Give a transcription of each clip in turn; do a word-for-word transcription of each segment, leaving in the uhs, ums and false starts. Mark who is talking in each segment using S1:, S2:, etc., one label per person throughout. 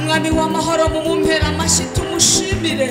S1: umwami w'amahoro mumumpera amashyi tumushimire.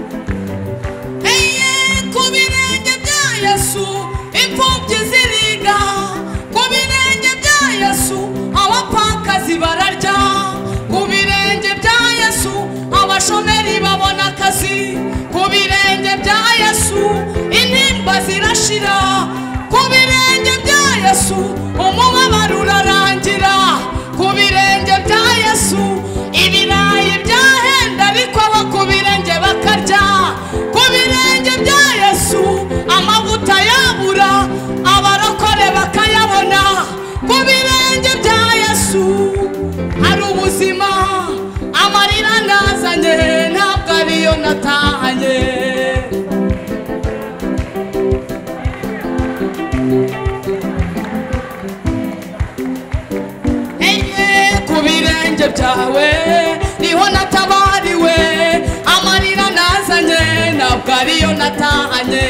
S1: Eye ku birenge bya Yesu imfubyi ziriga, ku birenge bya Yesu abapfakazi bararya, ku birenge bya Yesu abashomeri babona akazi, ku birenge bya Yesu intimba zirashira, ku birenge bya Yesu umubabaro urarangira, ku birenge bya Yesu ibirayi byahenda ariko abo ku birenge bakarya, ku birenge bya Yesu amavuta yabura abarokore bakayabona, ku birenge bya Yesu hari ubuzima, amarira nazanye ntabwo ariyo natahanye. Byawe niho natabariwe, amarira nazanye ntabwo ariyo natahanye.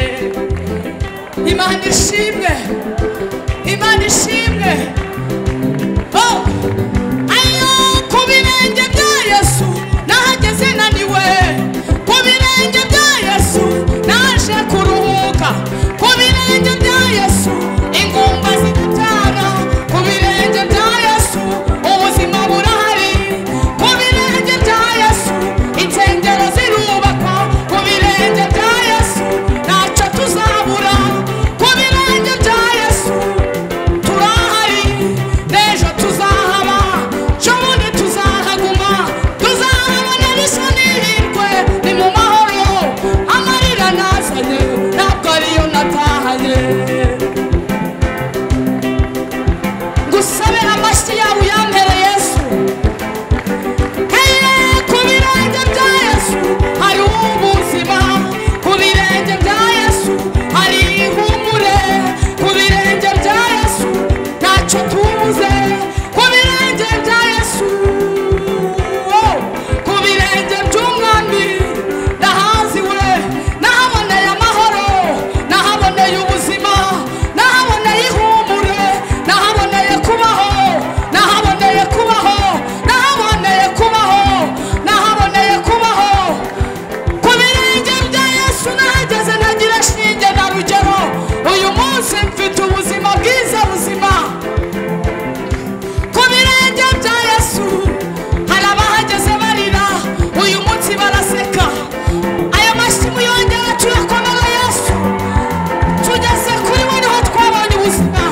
S1: Imana ishimwe, Imana ishimwe. Oh, ayo ku birenge bya Yesu nahageze naniwe, ku birenge bya Yesu naje kuruhuka, ku birenge bya Yesu ingumba zidatara, ku birenge bya Yesu ubuzima burahari, ku birenge bya Yesu insengero zirubakwa, ku birenge bya Yesu ntacyo tuzabura, ku birenge bya Yesu turahari, n'ejo tuzahaba, n'ubundi tuzahaguma, tuzahabona bisa n'ihirwe, ni mu mahoro, amarira nazanye ntabwo ariyo natahanye. Ngusabe amashyi yawe uyampere Yesu. Heye ku birenge bya Yesu hari ubuzima, ku birenge bya Yesu hari ihumure, ku birenge bya Yesu ntacyo tubuze, ku birenge bya Yesu, oh, ku birenge by'umwami ndahaziwe, nahaboneye amahoro, nahaboneye ubuzima, nahaboneye ihumure, nahaboneye kubaho, nahaboneye kubaho, nahaboneye kubaho, nahaboneye kubaho, ku birenge bya Yesu nahageze nagira shinge na rugero, uyu munsi mfite ubuzima bwiza buzima, ku birenge bya Yesu hari abahageze barira, uyu munsi baraseka. Aya mashyi muyongera tuyakomera Yesu, tugeze kuri we niho twabonye ubuzima.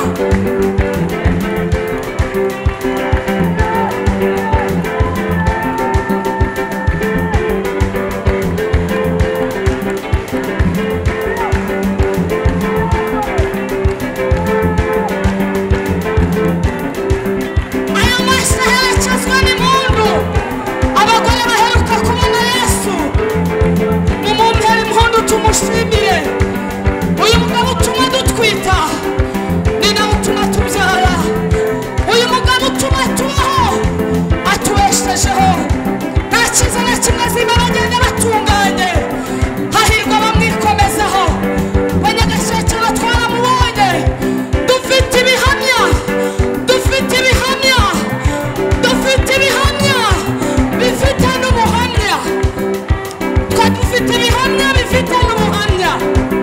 S1: Aya mashyi aherekezwa n'impundu, abagore baheruka kubona Yesu mumumpere impundu tumushimire. Uyu mugabo utuma dutwita ni nawe utuma tubyara, uyu mugabo utuma tubaho atubeshejeho, nta cyiza na kimwe ziba bagenda batunganye, hahirwa bamwikomezaho, banyagashekero twaramubonye, dufite ibihamya, dufite ibihamya, dufite ibihamya bifite n'ubuhamya, twa dufite ibihamya bifite n'ubuhamya.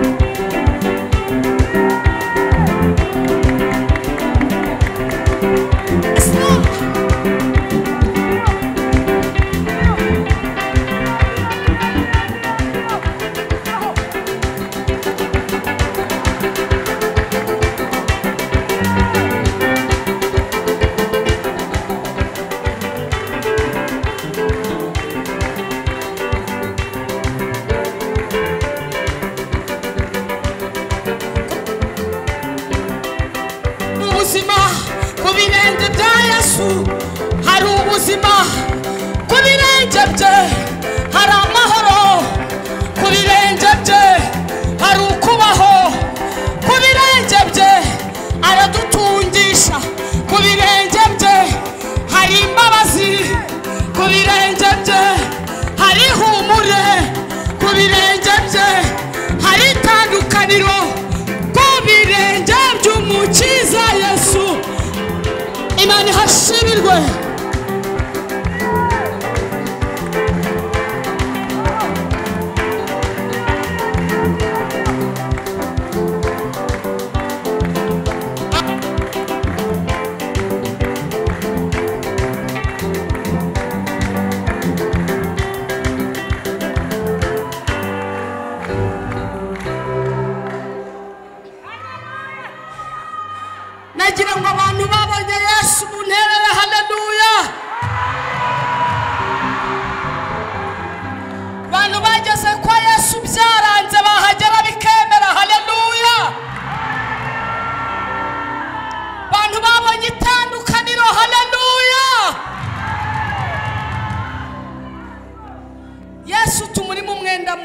S1: Ubuzima ku birenge bya Yesu hari ubuzima, ku birenge bye hari amahoro, ku birenge bye hari ukubaho, ku birenge bye aradutungisha, ku birenge bye hari imbabazi, ku birenge bye hari ihumure, ku birenge bye hari itandukaniro, ku birenge by'umukiza Yesu. Imana ihashimirwe.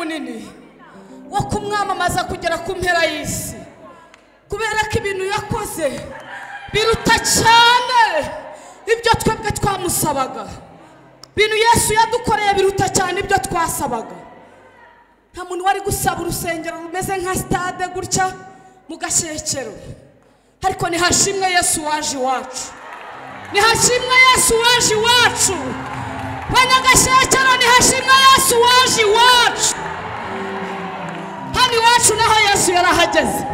S1: munini wo kumwamamaza kugera ku mpera y'isi, kubera ko ibintu yakoze biruta cyane ibyo twebwe twamusabaga. Ibintu Yesu yadukoreye biruta cyane ibyo twasabaga. Nta muntu wari gusaba urusengero rumeze nka stade gutya mu Gashyekero, ariko ni hashimwe Yesu waje iwacu, ni hashimwe Yesu waje iwacu. Banyagashyekero ni hashimwe Yesu waje iwacu. Hano iwacu naho Yesu yarahageze.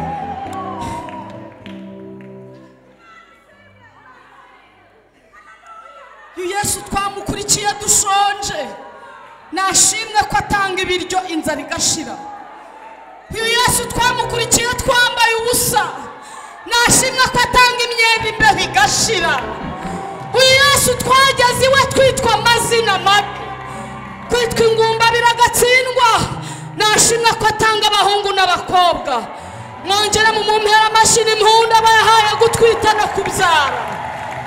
S1: Yesu twamukurikiye dushonje, nashimwe ko atanga ibiryo inzara igashira. Uyu Yesu twamukurikiye twambaye ubusa, nashimwe ko atanga imyenda imbeho igashira. Uyu Yesu twageze iwe twitwa amazina mabi, kwitwa ingumba biragatsindwa, nashimwe ko atanga abahungu n'abakobwa. Mwongere mu mumpera amashini impundu abayahaye gutwita no kubyara.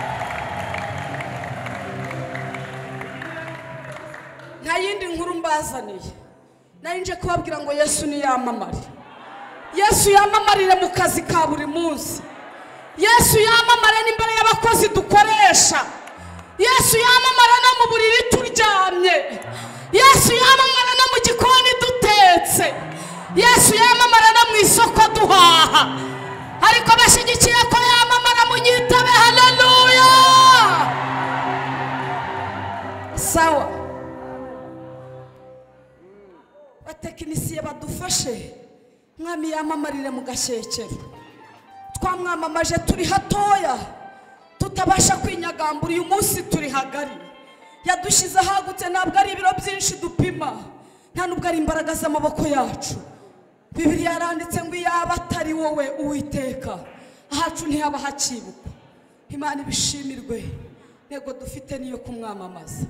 S1: Nta yindi nkuru mbazaniye, nari nje kubabwira ngo Yesu ni yamamare. Yesu yamamarire mu kazi ka buri munsi. Yesu yamamare n'imbere y'abakozi dukoresha. Yesu yamamare no mu buriri turyamye. Yesu yamamare no mu gikoni dutetse. Yesu yamamare no mu isoko duhaha. Ariko bashyigikiye ko yamamara mu nyitabe. Haleluya. Sawa, batekinisiye badufashe, mwami yamamarire mu Gashyekero. Twamwamamaje turi hatoya, tutabasha kwinyagambura. Uyu munsi turi hagari, yadushize hagutse. Ntabwo ari ibiro byinshi dupima, nta nubwo ari imbaraga z'amaboko yacu. Bibiliya yaranditse ngo yaba atari wowe Uwiteka, ahacu ntihaba hakibukwa. Imana ibishimirwe, ntego dufite niyo kumwamamaza.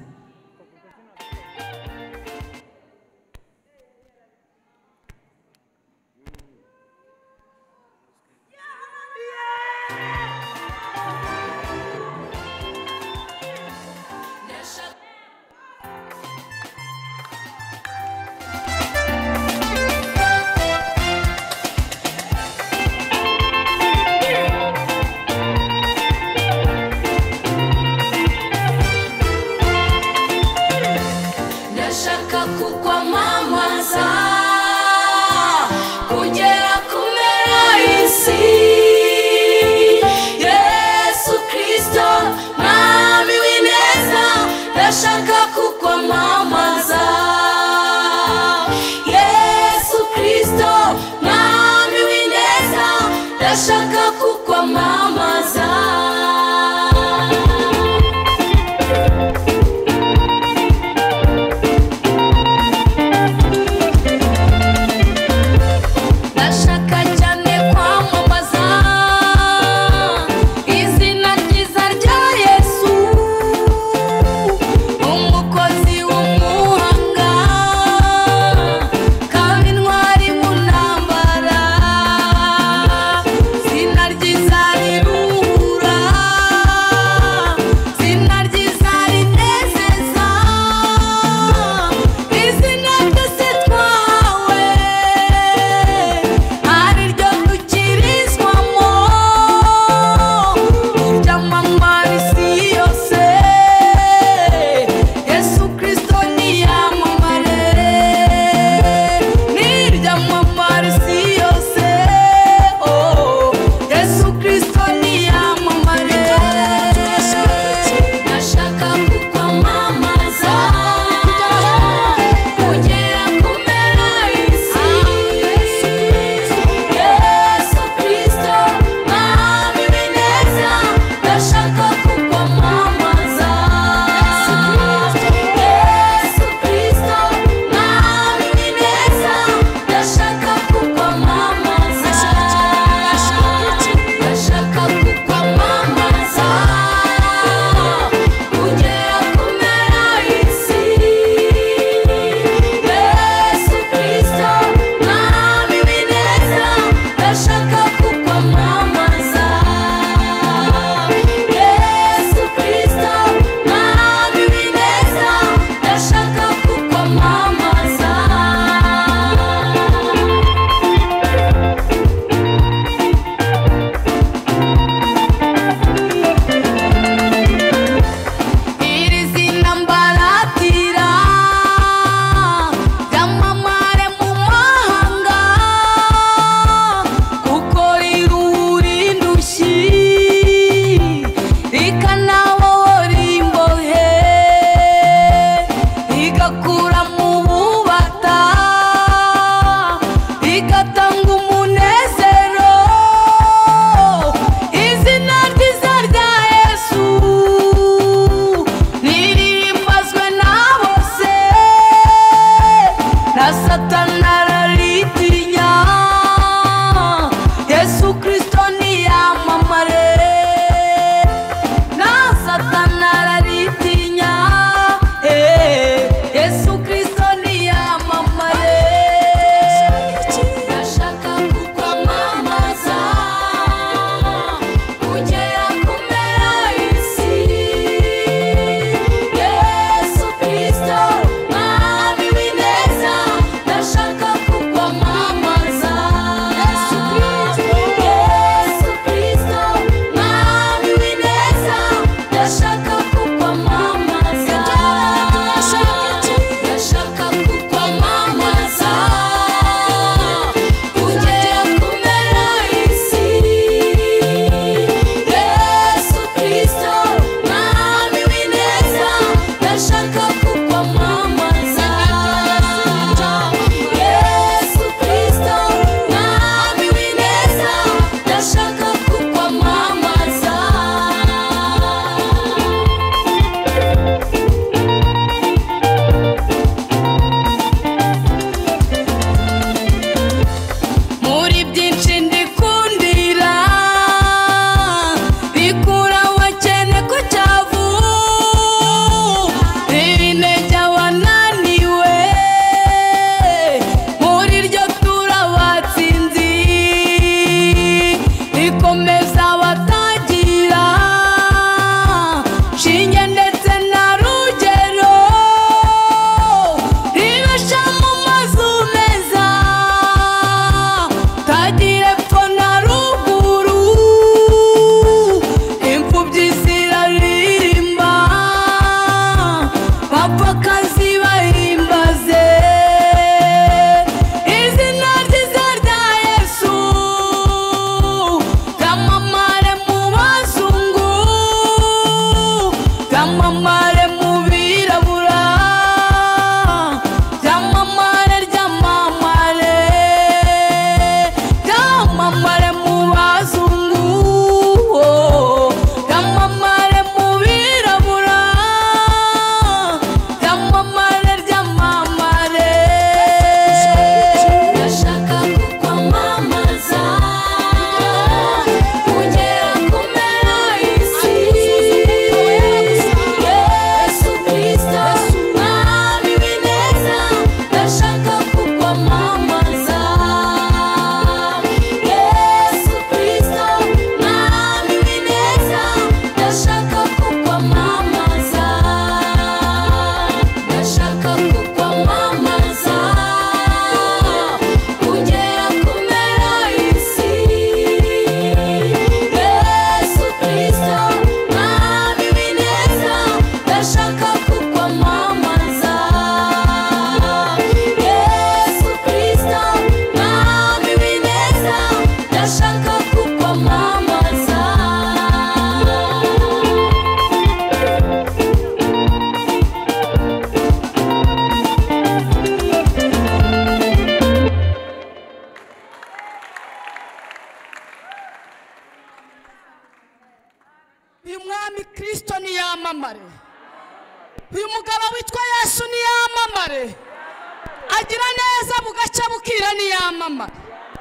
S1: uyu mugabo witwa Yesu niyamamare agira neza bugaca bukira niyamamare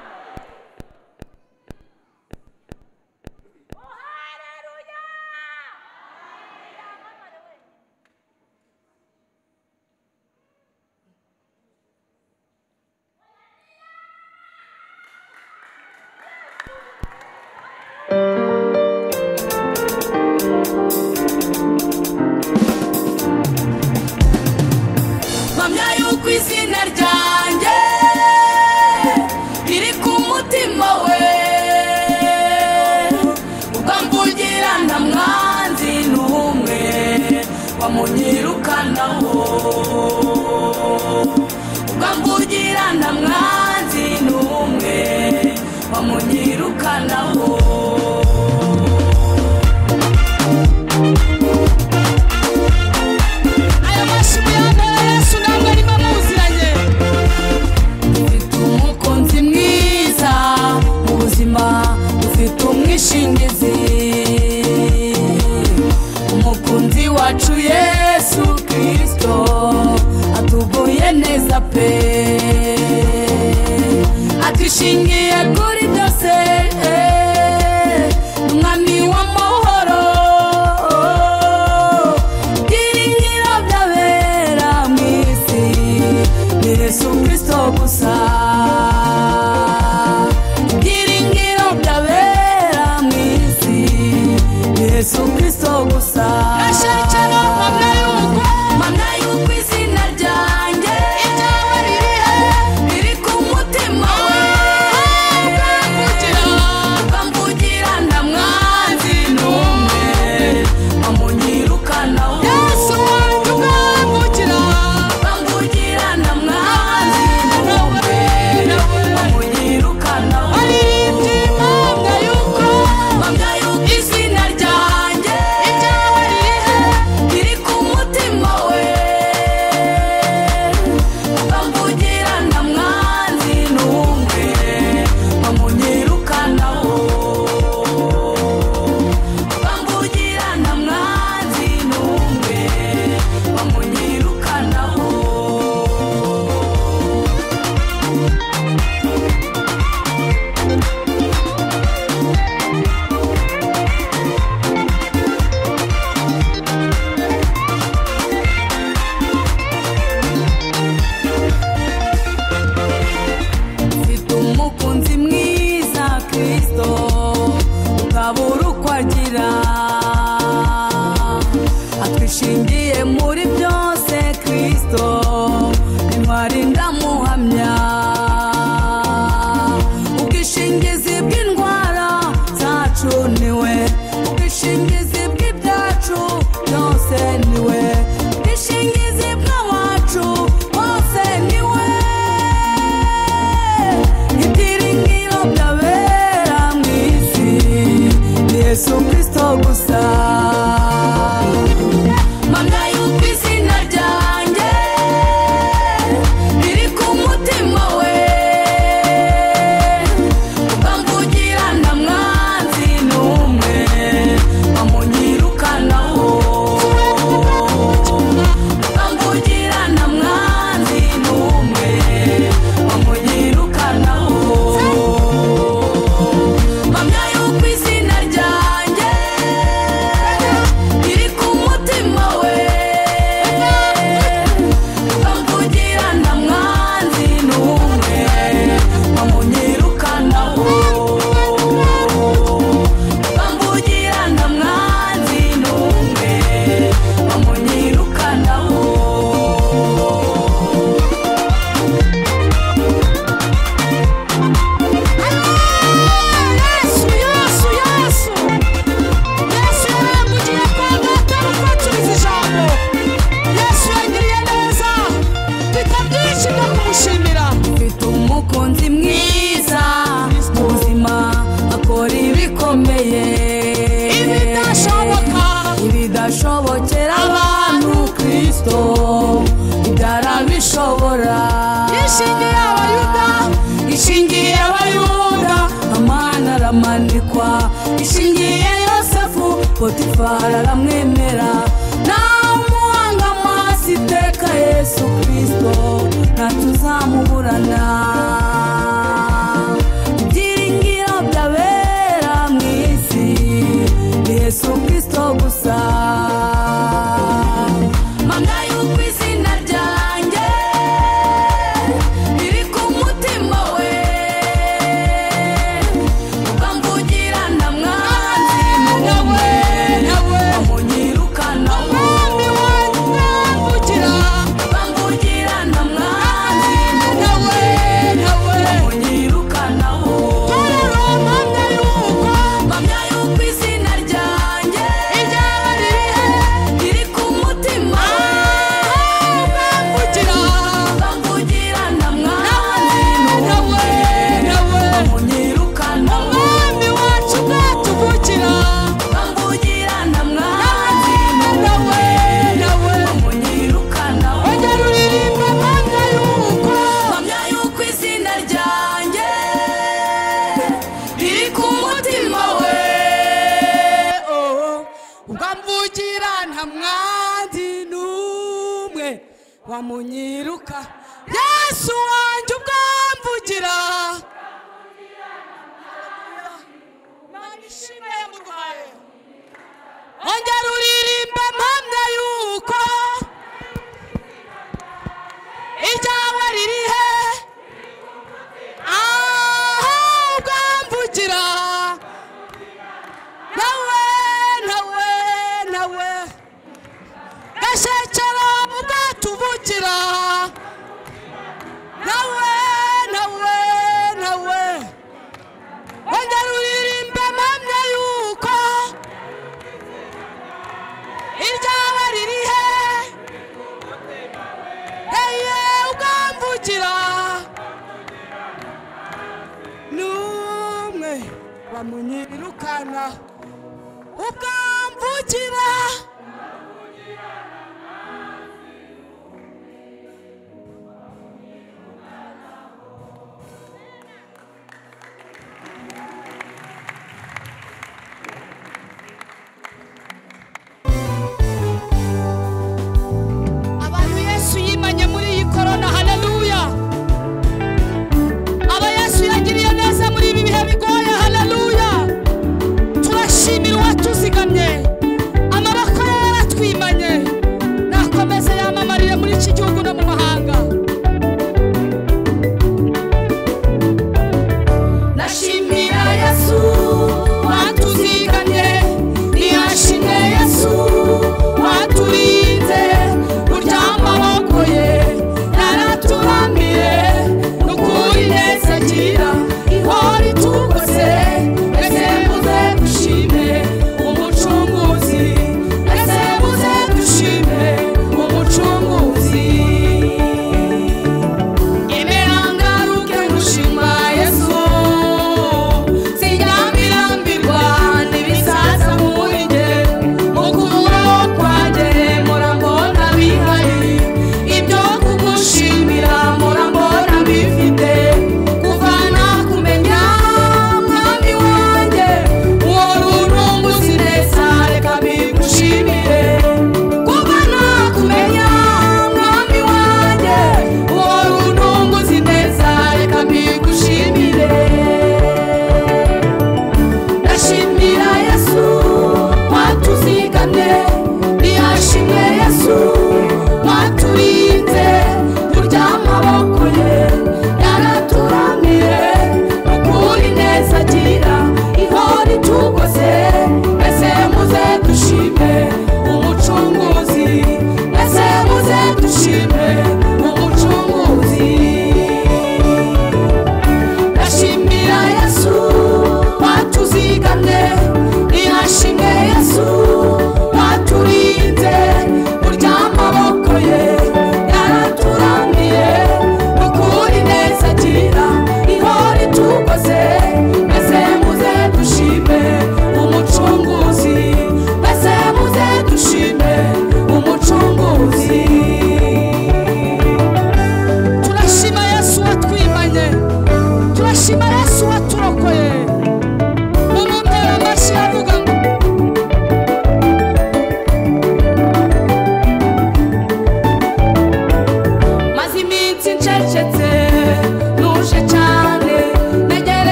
S2: izina ryanjye riri ku mutima we ukamvugira nta mwanzi n'umwe wamunyirukanaho ukamvugira nta mwanzi n'umwe wamunyirukanaho umukunzi wacu Yesu Kristo atuguye neza pe atishingiye kuri byose umwami w'amahoro byiringiro by'abera mu isi ni Yesu Kristo gusa Yesu Kristo gusa
S1: ashakira mamna yuko
S2: mamna yuko izina ryanjye
S1: ibyawe ririhe
S2: biri ku mutima we ukamvugira nta mwanzi n'umwe wamunyirukanaho
S1: Yesu wanjye ukamvugira
S2: ukamvugira nta mwanzi n'umwe wamunyirukanaho
S1: aribye mamna yuko
S2: mamna yuko izina atwishingiye muri byose Kristo intwari ndamuhamya ubwishingizi bw'indwara zacu niwe ubwishingizi bw'ibyacu byose niwe ubwishingizi bw'abacu bose niwe ibyiringiro by'abera mu isi ni Yesu Kristo gusa mamna yuko izina ryanjye riri ku mutima we ukamvugira nta mwanzi n'umwe wamunyirukanaho ukamvugira nta mwanzi n'umwe wamunyirukanaho mamna yuko izina ryanjye riri ku mutima we ukamvugira nta mwanzi n'umwe wamunyirukanaho ukamvugira nta mwanzi n'umwe wamunyirukanaho
S1: Yesu Yesu Yesu Yesu yarambugiye kwa data mukaturiza ijambo Yesu yagiriye neza mfite byinshi byo kumushimira
S2: mfite umukunzi mwiza mu buzima akora ibikomeye
S1: ibidashoboka
S2: ibidashobokera abantu Kristo ibyarabishobora
S1: yishingiye abayuda
S2: ishingiye abayuda amana aramanikwa ishingiye Yosefu Potifari aramwemera nawe umuhanga guhorana ibyiringiro by'abera mu isi ni Yesu Kristo gusa. Mpamya yuko izina ryanjye riri ku mutima we, ukamvugira nta mwanzi n'umwe wamunyirukana umwami wanjye ukamvugira ukamvugira nta mwanzi n'umwe wamunyirukanaho. Rero mpamya yuko mpamya yuko izina ryanjye iryaba riri ku mutima ukamvugira ukamvugira nta mwanzi n'umwe wamunyirukana. Umwami wacu bwatuvukira ukamvugira nta mwanzi n'umwe wamunyirukana. Ongera uririmbe mpamya yuko mpamya yuko izina ryanjye riri ku mutima we, oh, ukamvugira nta mwanzi n'umwe wamunyiruka. Yesu wanjye ukamvugira manishime murwaye. Ongera uririmbe mpamya yuko iryawe riri he, aha ukamvugira nawe nawe nawe gashekera ubwatuvukira nawe nawe nawe. Ongera uririmbe mpamya yuko iryawe riri he, heye ukamvugira n'umwe wamunyirukana ukamvugira. Abantu Yesu yimanye muri iyi korona, haleluya. Aba Yesu yagiriye neza muri ibi bihe bigoye, haleluya. Turashimira uwatuzigamye, amaboko ye yaratwimanye, nakomeze yamamarire muri iki gihugu no mu mahanga. Nashimira Yesu watuzigamye, niyashimye Yesu waturinze, burya amaboko ye yaraturamiye, n'ukuri neza agira ihora itugose. Ese muze dushime umucunguzi, ese muze dushime umucunguzi.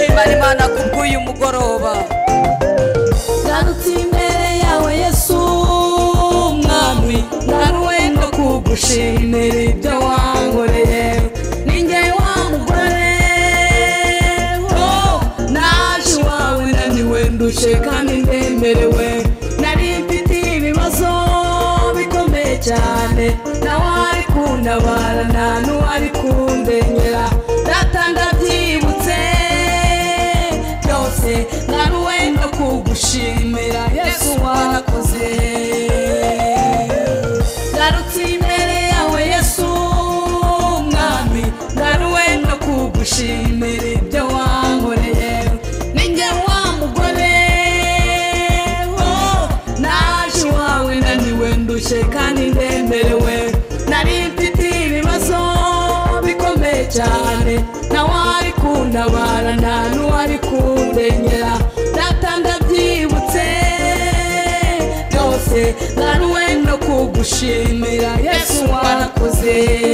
S1: dushimira Imana kubw'uyu mugoroba.
S2: Ngarutse imbere yawe Yesu mwami, ngaruwe no kugushimira ibyo wankoreye. Ninjye wa mugore oh, naje iwawe naniwe ndushe kandi ndemerewe. Nari mfite ibibazo bikomeye cyane, nawe ari kuntabara nta n'uwari kundengera. Data ndabyibutse byose, ngaruwe no kugushimira Yesu warakoze. Ngarutse imbere yawe Yesu mwami, ngaruwe no kugushimira ibyo wankoreye. Ninjye wa mugore oh, naje iwawe naniwe ndushe kandi ndemerewe. Nari mfite ibibazo bikomeye cyane, nawe ari kuntabara nta n'uwari kundengera. Data ndabyibutse byose, ngaruwe no kugushimira Yesu warakoze.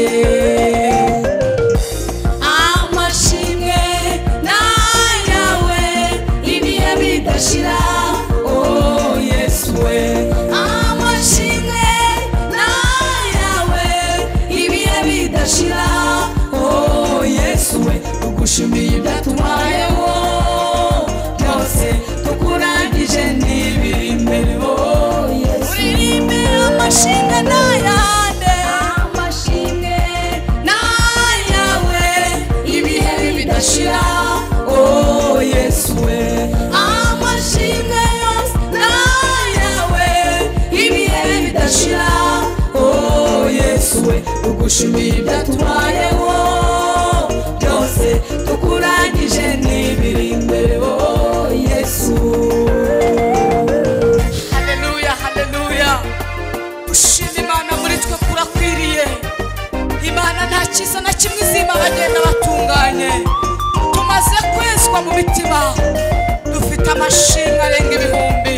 S2: Amashimwe nayawe ibihe bidashira oh Yesu we. Amashimwe nayawe ibihe bidashira oh Yesu we. Tugushimiye ibyatubayeho byose, tukurangije n'ibiri imbere oh Yesu. Uririmbe amashimwe nayande, amashimwe nayawe ibihe bidashira oh Yesu we. Amashimwe yose nayawe ibihe bidashira oh Yesu we. Tugushimiye ibyatubayeho byose, tukurangije n'ibiri imbere oh Yesu. Haleluya, haleluya. Ushima Imana muri twe kurakwiriye. Imana nta cyiza na kimwe izima bagenda batunganye. Tumaze kwezwa mu mitima, dufite amashimwe arenga ibihumbi.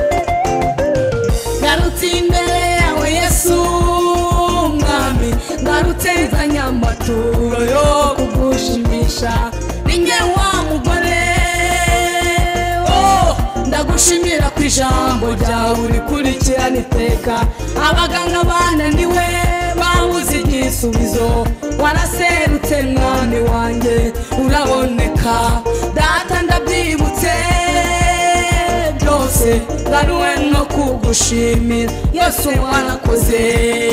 S2: Ngarutse imbere yawe Yesu mwami, ngarutse nzanye amaturo yo kugushimisha. Ninjye wa mugore oh, ndagushimira ku ijambo ryawe urikurikirana iteka. Abaganga bananiwe babuze igisubizo, waraserutse mwami wanjye uraboneka. Data ndabyibutse byose, ngaruwe no kugushimira Yesu warakoze.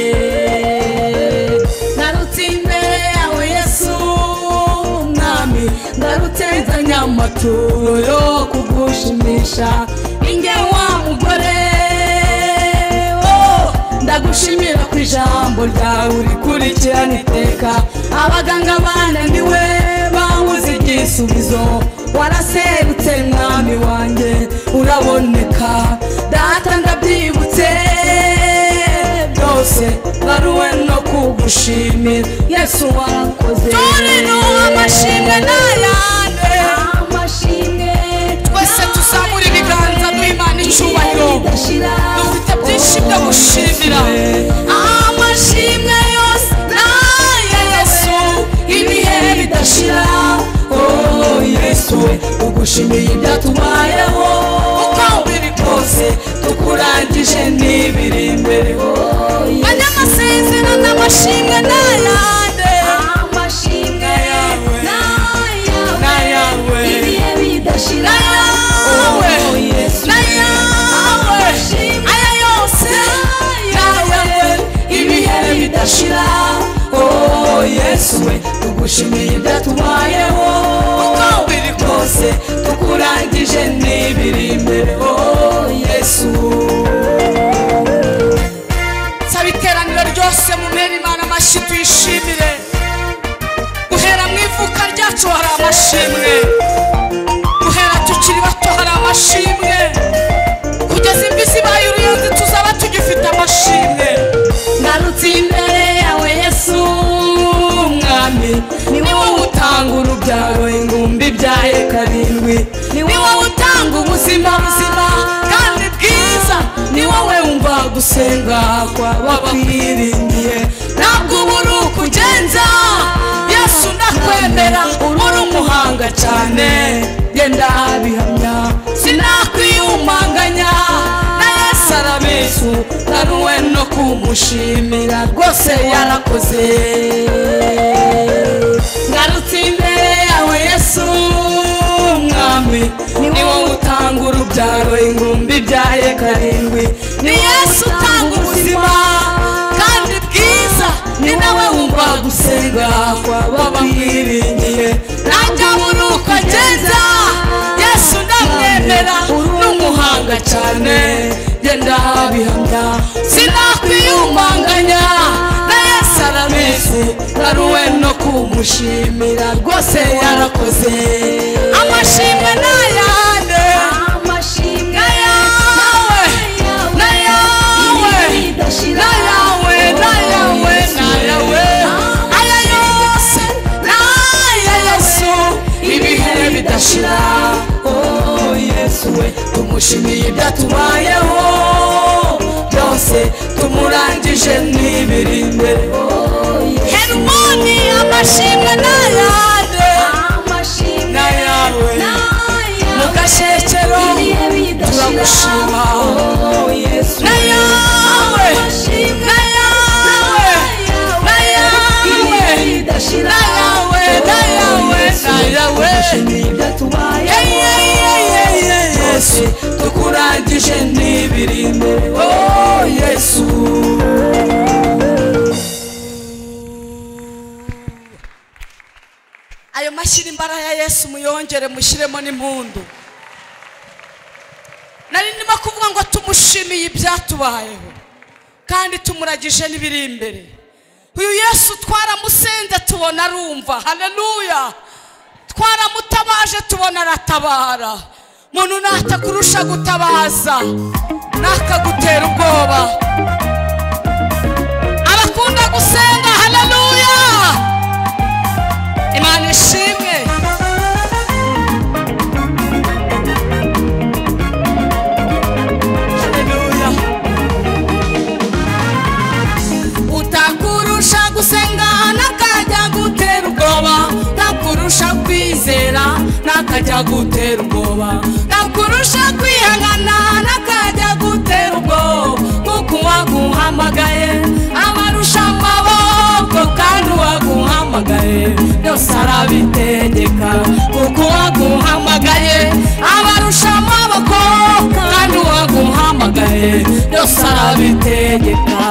S2: Ngarutse imbere yawe Yesu mwami, ngarutse nzanye amaturo yo kugushimisha. Ninjye wa mugore oh, ndagushimira ku ijambo ryawe urikurikirana iteka. Abaganga bananiwe babuze igisubizo, waraserutse mwami wanjye uraboneka. Data ndabyibutse byose, ngaruwe no kugushimira Yesu warakoze. Turino amashimwe nayande, amashimwe twese tuzamura ibiganza duha Imana icyubahiro. Dufite byinshi byo gushimira. Amashimwe yose naya Yesu ibihe bidashira oh Yesu we. Tugushimiye ibyatubayeho uko biri kose, tukurangije n'ibiri imbere oh Yesu. Abanyamasezerano n'amashimwe nayande, amashimwe nayawe ibihe bidashira oh Yesu. Nayawe aya yose nayawe ibihe bidashira oh Yesu we. Tugushimiye ibyatubayeho uko biri kose, tukurangije n'ibiri imbere oh Yesu. Saba iteraniro ryose mumere Imana amashyi tuyishimire. Guhera mu ivuka ryacu hari amashimwe, guhera tukiri bato hari amashimwe, kugeza imvi zibaye uruyenzi tuzaba tugifite amashimwe. Ngarutse imbere yawe Yesu mwami, ni wowe utanga urubyaro ingumbi byaye karindwi. Ni wowe utanga ubuzima buzima kandi bwiza. Ni wowe wumva gusenga kw'abakwiringiye. Ntabwo ubura ukugenza Yesu
S1: Yesu ndakwemera uri umuhanga cyane genda bihamya sinakwiyumanganya na Yesu arabizi naruwe no kumushimira rwose yarakoze ngarutse imbere yawe Yesu mwami ni wowe utanga urubyaro ingumbi byaye karindwi ni Yesu utanga ubuzima kandi bwiza ni nawe wumva gusenga kw'abamwiringiye najya buruko agenda Yesu ndamwemera n'umuhanga cyane genda bihamya sinakwiyumanganya na Yesu arabizi naruwe no kumushimira rwose yarakoze amashimwe n'ayande amashimwe yawe n'ayawe n'ayawe n'ayawe n'ayawe aya yose n'aya Yesu ibihe bidashira oh Yesu we tumushimiye ibyatubayeho byose tumurangije n'ibiri imbere Hermoni amashimwe n'ayande n'ayawe mugashekero turagushima n'ayawe n'ayawe n'ayawe n'ayawe n'ayawe n'ayawe Yesu tukurangije n'ibiri imbere oh Yesu ayo mashyira imbaraga ya Yesu muyongere mushyiremo n'impundu nari ndimo kuvuga ngo tumushimiye ibyatubayeho kandi tumuragije n'ibiri imbere uyu Yesu twaramusenze tubona arumva haleluya twaramutabaje tubona aratabara muntu natakurusha gutabaza nakagutera ubwoba abakunda gusenga haleluya Imana ishimwe haleluya utakurusha gusenga nakajya gutera ubwoba nakurusha kwizera nakajya gutera ubwoba nakurusha kwihangana nakajya gutera ubwoba kuko waguhamagaye abarusha amaboko kandi waguhamagaye byose arabitegeka kuko waguhamagaye abarusha amaboko kandi waguhamagaye byose arabitegeka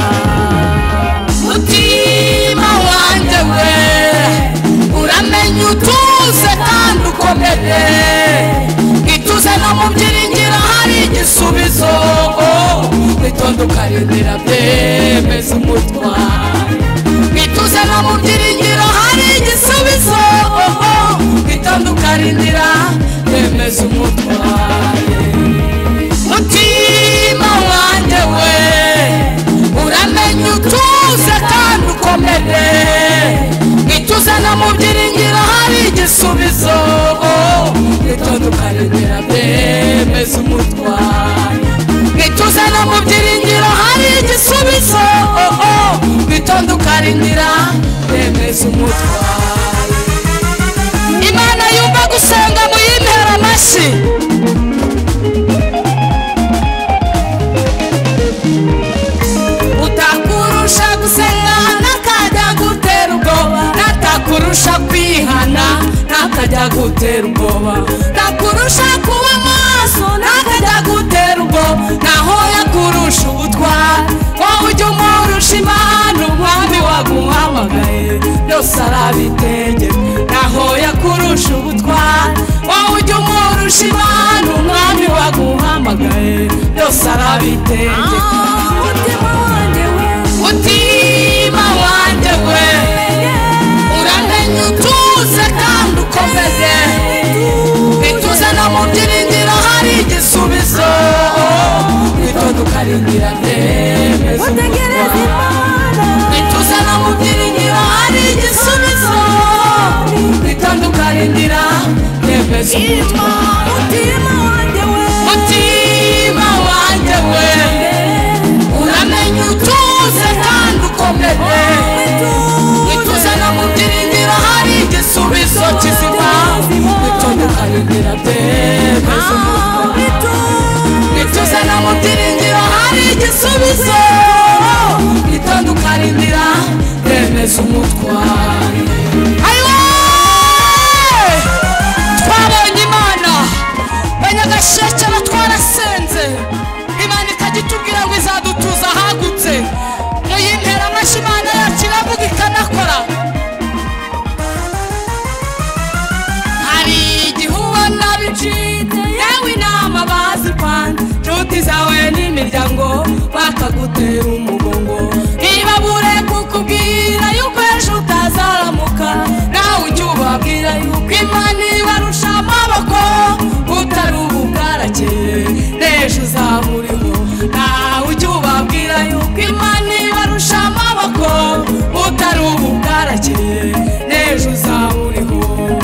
S1: mutima wanjye we uramenye utuze kandi ukomeye ituze no mu byiringiro hari igisubizo witonde ukarindira byemeza umutwaro ituze no mu byiringiro hari igisubizo witonde ukarindira byemeza umutwaro mutima wanjye we uramenye utuze kandi ukomeye ituze no mu byiringiro hari igisubizo witonde ukarindira byemeza umutwaro ituze no mu byiringiro hari igisubizo witonde ukarindira byemeza umutwaro Imana yumva gusenga muyimpera amashyi utakurusha gusenga nakajya gutera ubwoba natakurusha kwihana nakajya gutera ubwoba nakurusha kuba maso nakajya gutera ubwoba naho yakurusha ubutwari wowe ujya umurusha Imana umwami waguhamagaye byose arabitegeka naho yakurusha ubutwari wowe ujya umurusha Imana umwami waguhamagaye byose arabitegeka mutima wanjye we uramenye utuze kandi ukomeye ituze no mu byiringiro hari igisubizo witonde ukarindira byemeza umutwaro ituze no mu byiringiro hari igisubizo witonde ukarindira byemeza umutwaro mutima wanjye we mutima wanjye we uramenye utuze kandi ukomeye ituze no mu byiringiro igisubizo kizima witondo ukarindira byemeza umutwe wituze no mu byiringiro hari igisubizo witondo ukarindira byemeza umutware ayiwe twabonye Imana banyagashekera twarasenze Imana ikagitubwira ngo izadutuza hagutse muyimpera amashyi Imana yacu iravuga ikanakora hari igihe ubona bicitse yewe inama bazipanze nshuti zawe n'imiryango bakagutera umugongo niba bure kukubwira yuko ejo utazaramuka nawe ujye ubabwira yuko Imana ibarusha amaboko utari ububwarakeye n'ejo uzaba uriho nawe ujye ubabwira yuko Imana ibarusha amaboko utari ububwarakeye n'ejo uzaba uriho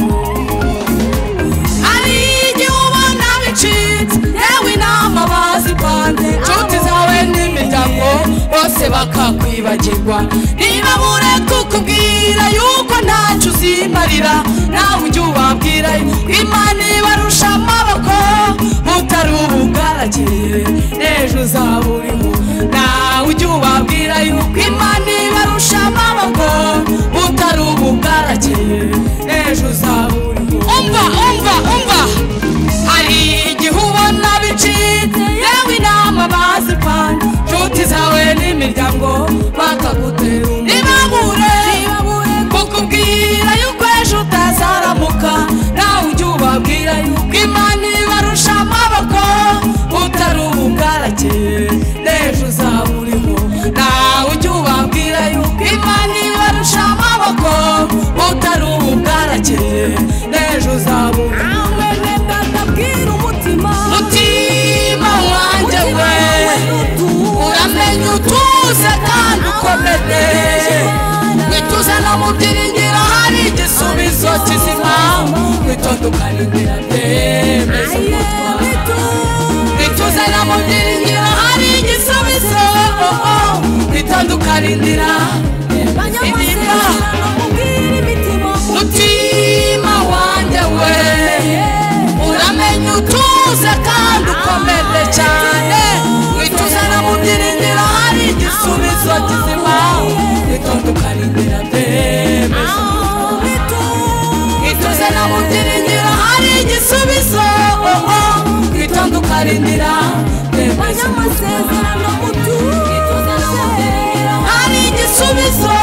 S1: hari igihe ubona bicitse yewe inama bazipanze nshuti zawe n'imiryango bose bakakwibagirwa niba bure kukubwira yuko ntacyo uzimarira nawe ujye ubabwira yuko Imana ibarusha amaboko utari ububwarakeye n'ejo uzaba uriho nawe ujye ubabwira yuko Imana ibarusha amaboko utari ububwarakeye n'ejo uzaba uriho umva umva umva hari igihe ubona bicitse yewe inama bazipanze nshuti zawe n'imiryango bakagutera niba bure kukubwira yuko ejo utazaramuka nawe ujye ubabwira yuko Imana ibarusha amaboko utari ububwarakeye n'ejo uzaba uriho nawe ujye ubabwira yuko Imana ibarusha amaboko utari ububwarakeye n'ejo uzaba uriho mutima wanjye we uramenye utuze kandi ukomeye wituze no mu byiringiro hari igisubizo kizima witondo ukarindira byemeza umutware wituze no mu byiringiro hari igisubizo witondo ukarindira imitima mutima wanjye we uramenye utuze kandi ukomeye cyane wituze no mu byiringiro hari igisubizo kizima witondo ukarindira byemeza wituze no mu byiringiro hari igisubizo witondo ukarindira byemeza hari igisubizo